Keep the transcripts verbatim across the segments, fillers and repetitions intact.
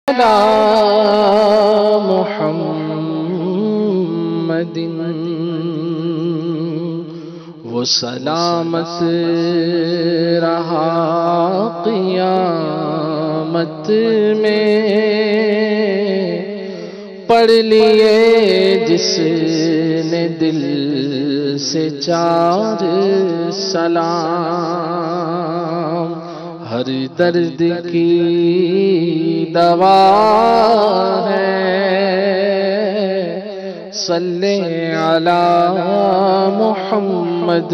محمد وہ سلامت رہا قیامت میں، پڑھ لیے جس نے دل سے چار سلام، ہر درد کی دوا ہے، صلی علی محمد،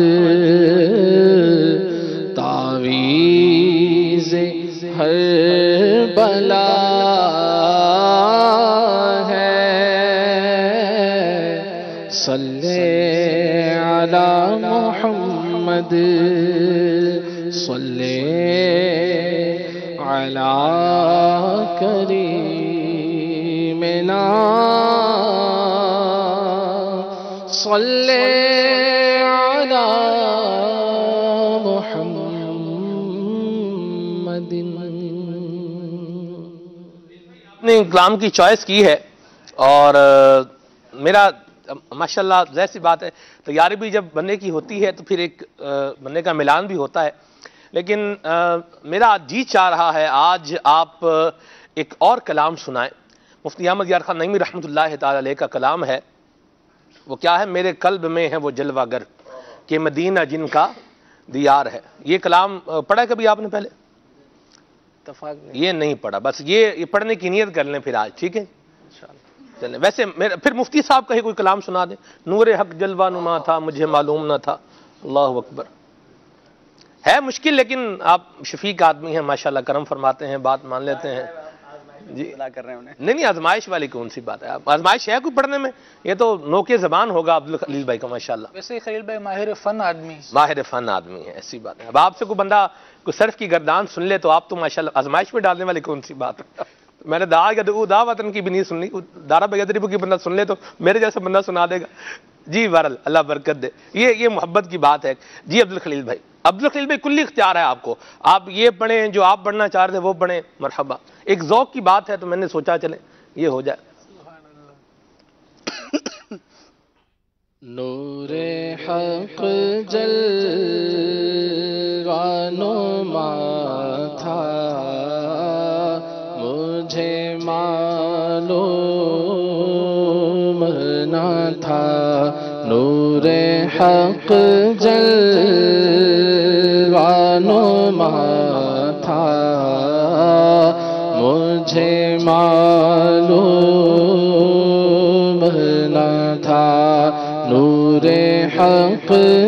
تعویذ ہر بلا ہے، صلی علی محمد، صلی علی کریمنا، صلی علی محمد۔ نے کلام کی چوائس کی ہے اور میرا ماشاءاللہ ظاہر سی بات ہے تیاری بھی جب بننے کی ہوتی ہے تو پھر ایک بننے کا ملان بھی ہوتا ہے، لیکن میرا جی چاہ رہا ہے آج آپ ایک اور کلام سنائیں۔ مفتی احمد یار خان نعیمی رحمۃ اللہ تعالی علیہ کا کلام ہے، وہ کیا ہے؟ میرے قلب میں ہے وہ جلوہ گر کہ مدینہ جن کا دیار ہے۔ یہ کلام پڑھا کبھی آپ نے پہلے؟ یہ نہیں پڑھا، بس یہ یہ پڑھنے کی نیت کر لیں پھر آج، ٹھیک ہے؟ چلیں ویسے پھر مفتی صاحب کا ہی کوئی کلام سنا دیں۔ نور حق جلوہ نما تھا مجھے معلوم نہ تھا، اللہ اکبر۔ ہے مشکل لیکن آپ شفیق آدمی ہیں ماشاءاللہ، کرم فرماتے ہیں، بات مان لیتے ہیں جی۔ کر رہے ہیں انہیں نہیں نہیں آزمائش والی کون سی بات ہے؟ آزمائش ہے کوئی پڑھنے میں؟ یہ تو نوکے زبان ہوگا عبدالخلیل بھائی کا ماشاءاللہ۔ ویسے خلیل بھائی ماہر فن آدمی ماہر فن آدمی ہے، ایسی بات ہے۔ اب آپ سے کوئی بندہ کوئی صرف کی گردان سن لے تو آپ تو ماشاءاللہ آزمائش میں ڈالنے والی کون سی بات ہے؟ میں نے دعا دا وطن کی بھی نہیں سننی، دارا بیدریبو کی بندہ سن لے تو میرے جیسا بندہ سنا دے گا جی۔ بہرحال اللہ برکت دے، یہ یہ محبت کی بات ہے جی۔ عبدالخلیل بھائی عبدالخلیل بھائی کلی اختیار ہے آپ کو، آپ یہ پڑھیں جو آپ پڑھنا چاہ رہے تھے وہ پڑھیں، مرحبا۔ ایک ذوق کی بات ہے تو میں نے سوچا چلیں یہ ہو جائے۔ نور حق جلوہ نما تھا مجھے معلوم نہ تھا، نور حق جلوہ نما تھا مجھے معلوم نہ تھا، نور حق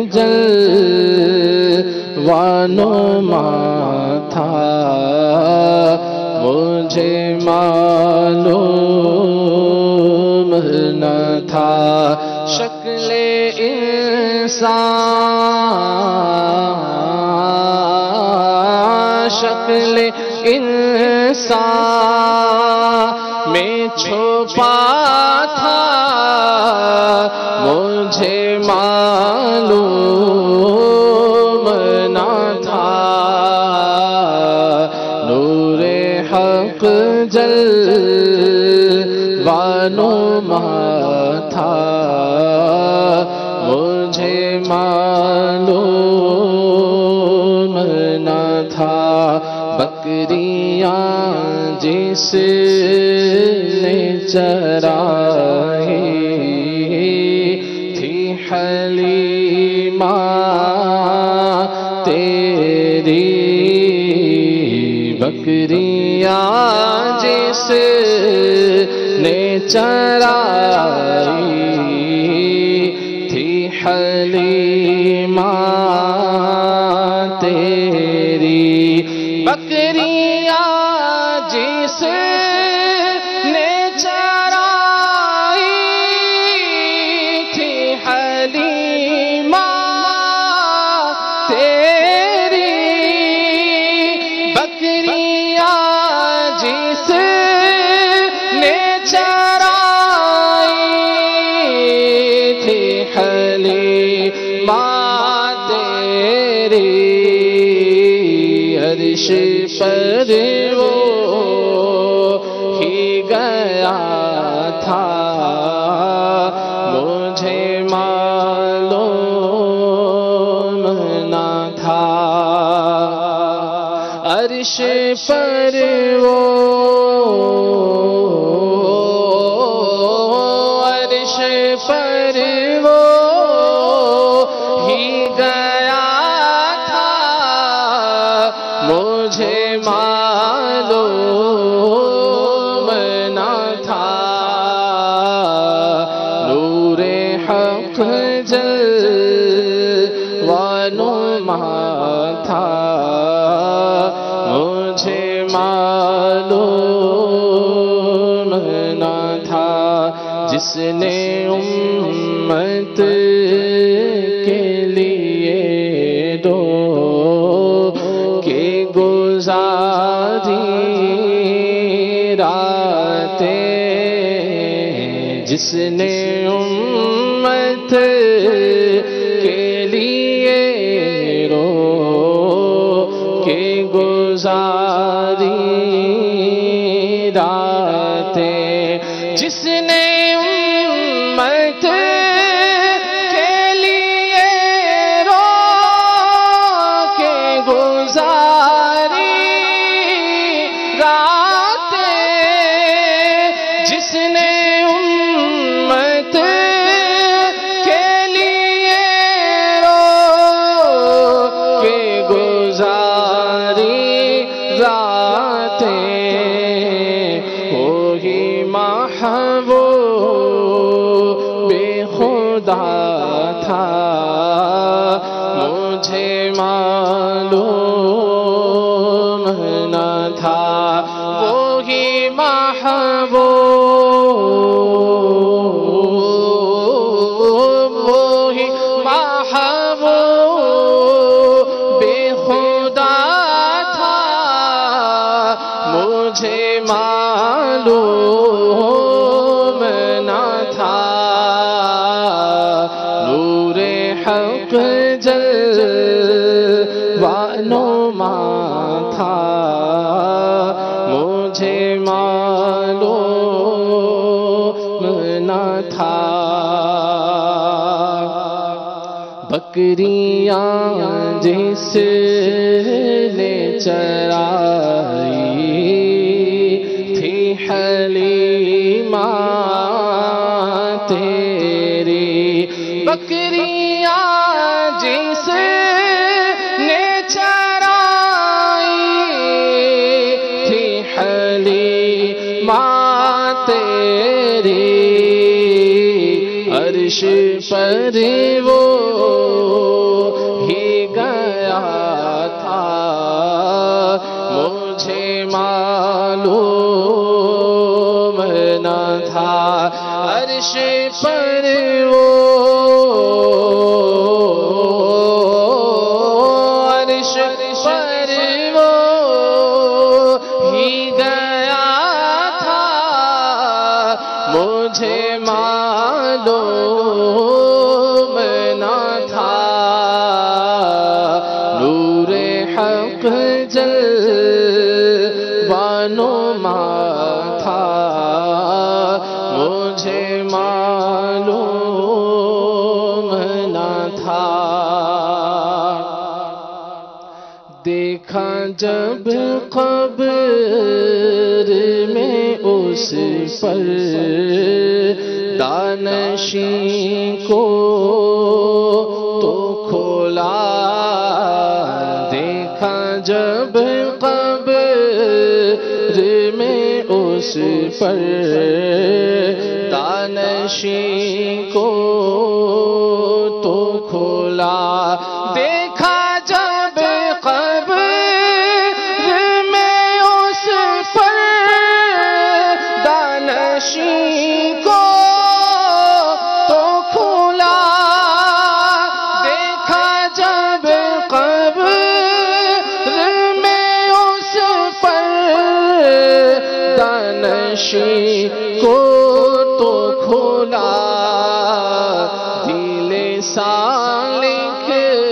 جلوہ نما تھا مجھے معلوم نہ تھا، شکل انسان شکل انسان میں چھپا تھا مجھے معلوم نہ تھا، نور حق جلوہ نما تھا مجھے معلوم نہ تھا، بکریاں جس نے چرائی تھی حلیمہ تیری، بکریاں جس نے چرائی تھی حلیمہ تیری، بکریاں جس نے چرائی تھی حلیمہ تیری، بکریاں جس نے چرائی تھی حلیمہ تیری، عرش پر وہ وہ عرش پر وہ ہی گیا تھا مجھے معلوم نہ تھا نور حق جلوہ تھا مجھے معلوم نہ تھا جس نے امت کے لیے دو کہ گزاری راتیں جس نے امت کے لیے رو کے گزاری راتیں جس نے امت کے لیے رو کے گزاری راتیں جس نے امت کے لیے رو کے گزاری راتیں وہی محبوب خدا تھا مجھے معلوم نہ تھا وہی محبوب وہی محبوب خدا تھا مجھے معلوم نہ تھا نور حق جلوہ نما تھا مجھے معلوم نہ تھا بکریاں جس نے چرائی تھی حلیمہ تیری بکریاں جس نے چرائی تھی حلیمہ تیری عرش پر وہ ہی گیا تھا مجھے معلوم نہ تھا عرش پر وہ عرش پر وہ ہی گیا تھا مجھے معلوم نہ تھا نور حق جلوہ نما تھا مجھے معلوم نہ تھا دیکھا جب قبر میں اس پر دانشین کو تو کھولا دیکھا جب قبر میں اس پر دانشین کو تو کھولا دیکھا جب قبر میں اس پر دانشین کو تو کھولا دیکھا جب قبر میں اس پر دانشین کو تو کھولا دل سالک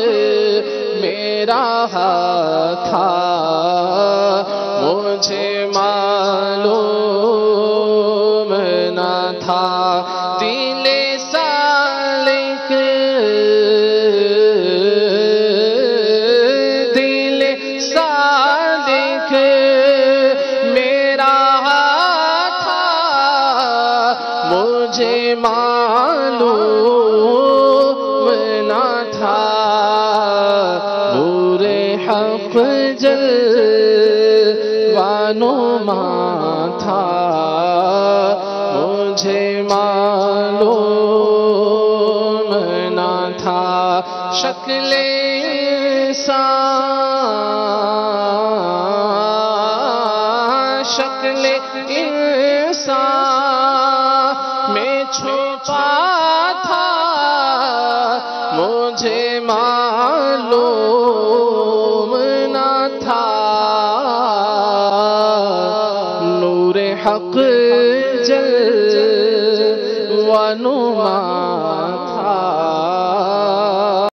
میرا تھا مجھے معلوم نہ تھا دل سالک دل سالک مجھے معلوم نہ تھا نور حق جلوانما تھا مجھے معلوم نہ تھا شکل انسان شکل انسان میں چھپا تھا مجھے معلوم نہ تھا نور حق جلوانما